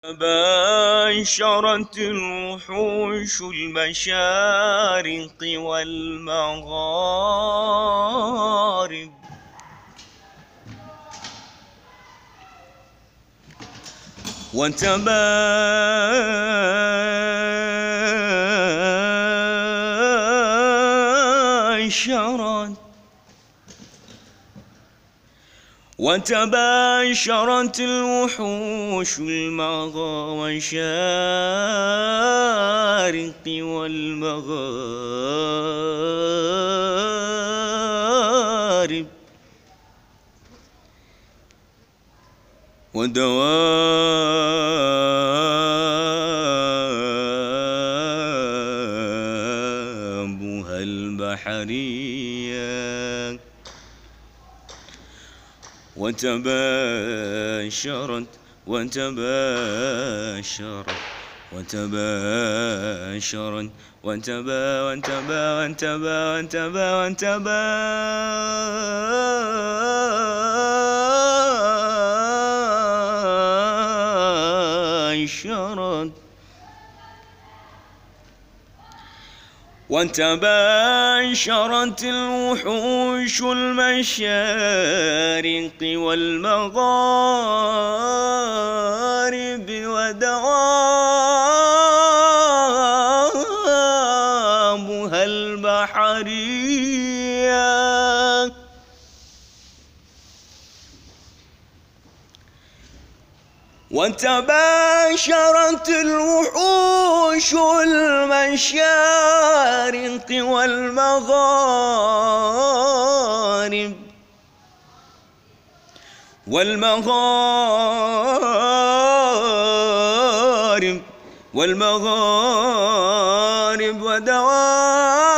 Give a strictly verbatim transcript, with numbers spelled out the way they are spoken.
باشرت الوحوش المشارق والمغارب وتباشرت وتباشرت الوحوش المشارق والمغارب ودوابها البحرية وتباشرت وتباشرت وتباشرت وتبا وتبا وتبا وتبا وتباشرت وتباشرت الوحوش المشارق والمغارب ودوابها البحرية وتباشرت الوحوش المشارق والمغارب والمغارب والمغارب ودواب